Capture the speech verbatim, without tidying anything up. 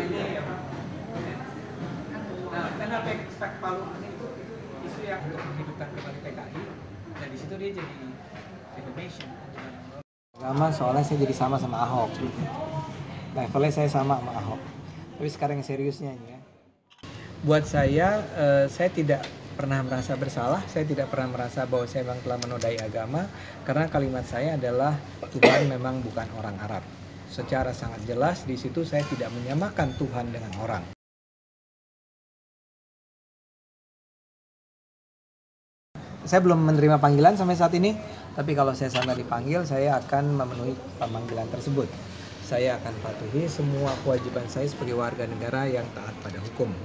Nah, kenapa expect Palu itu isu yang untuk menghidupkan kembali P K I, dan di situ dia jadi defamation. Agama soalnya saya jadi sama sama Ahok. Levelnya saya sama sama Ahok. Tapi sekarang yang seriusnya ini ya. Buat saya, eh, saya tidak pernah merasa bersalah, saya tidak pernah merasa bahwa saya memang telah menodai agama, karena kalimat saya adalah Tuhan memang bukan orang Arab. Secara sangat jelas di situ saya tidak menyamakan Tuhan dengan orang. Saya belum menerima panggilan sampai saat ini, tapi kalau saya sampai dipanggil, saya akan memenuhi panggilan tersebut. Saya akan patuhi semua kewajiban saya sebagai warga negara yang taat pada hukum.